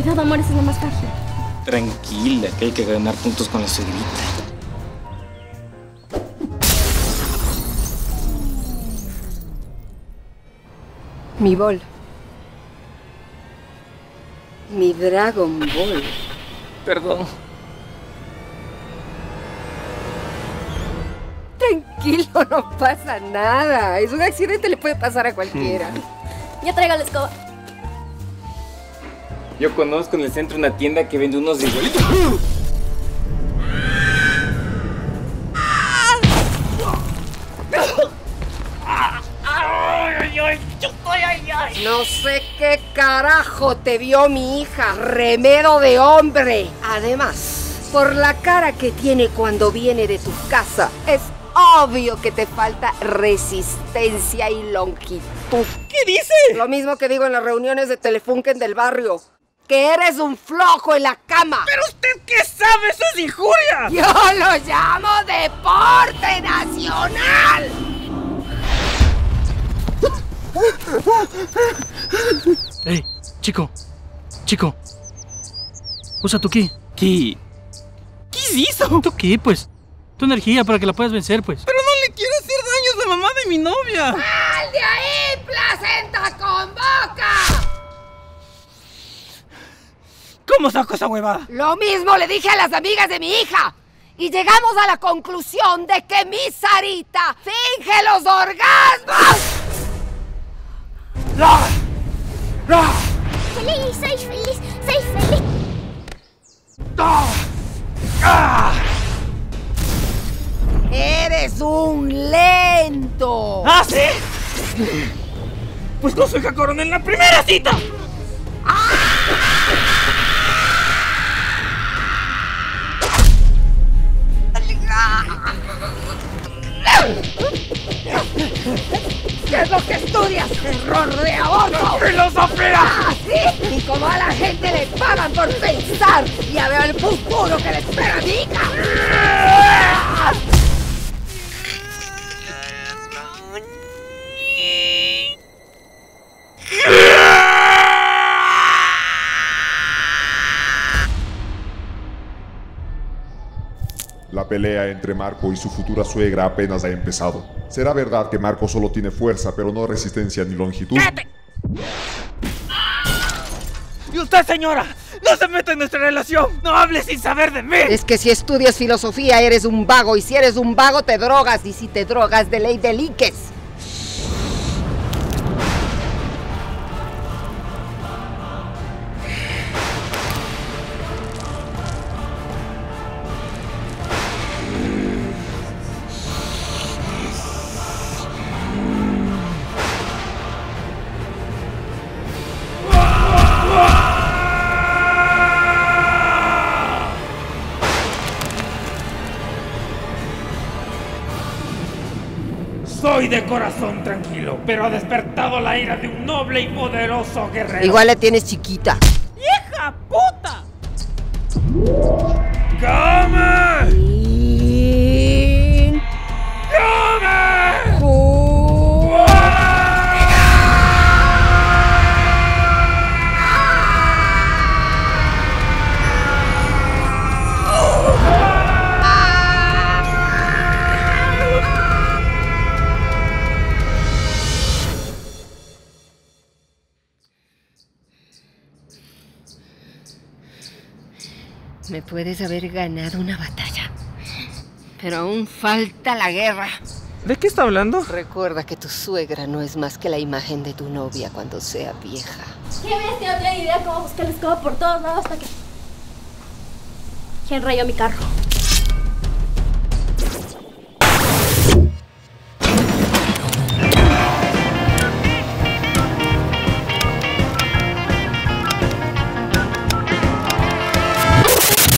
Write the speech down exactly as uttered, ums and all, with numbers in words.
Cuidado, amor, esa es la más frágil. Tranquila, que hay que ganar puntos con la suegrita. Mi bol. Mi Dragon Ball. Perdón. Tranquilo, no pasa nada. Es un accidente, le puede pasar a cualquiera. Ya traigo la escoba. Yo conozco en el centro una tienda que vende unos igualitos. No sé qué carajo te vio mi hija, remedo de hombre. Además, por la cara que tiene cuando viene de tu casa, es obvio que te falta resistencia y longitud. ¿Qué dice? Lo mismo que digo en las reuniones de Telefunken del barrio. Que eres un flojo en la cama. ¿Pero usted qué sabe? ¡Eso es injuria! Yo lo llamo deporte nacional. Ey, chico, chico, usa tu ki. ¿Qué? ¿Qué hizo? ¿Tu ki, pues? Tu energía para que la puedas vencer, pues. Pero no le quiero hacer daño a la mamá de mi novia. ¡Sal de ahí, placenta con boca! ¿Cómo saco esa huevada? Lo mismo le dije a las amigas de mi hija. Y llegamos a la conclusión de que mi Sarita finge los orgasmos. ¡No! ¡No! Feliz, soy feliz, soy feliz. ¡No! ¡Ah! Eres un lento. ¿Ah, sí? Pues con su hija Corona en la primera cita. ¿Qué es lo que estudias? ¡Error de aborto! ¡Filosofía! ¿Ah, sí? Y como a la gente le pagan por pensar, ya veo el futuro que le espera a mi hija. La pelea entre Marco y su futura suegra apenas ha empezado. ¿Será verdad que Marco solo tiene fuerza pero no resistencia ni longitud? ¡Cállate! ¡Y usted, señora! ¡No se meta en nuestra relación! ¡No hable sin saber de mí! Es que si estudias filosofía eres un vago, y si eres un vago te drogas, y si te drogas de ley deliques. Soy de corazón tranquilo, pero ha despertado la ira de un noble y poderoso guerrero. Igual la tienes chiquita. ¡Vieja puta! ¡Come! ¡Come! Me puedes haber ganado una batalla, pero aún falta la guerra. ¿De qué está hablando? Recuerda que tu suegra no es más que la imagen de tu novia cuando sea vieja. ¿Qué bestia? No tenía idea cómo buscar la escoba por todos lados hasta que... ¿Quién rayó mi carro?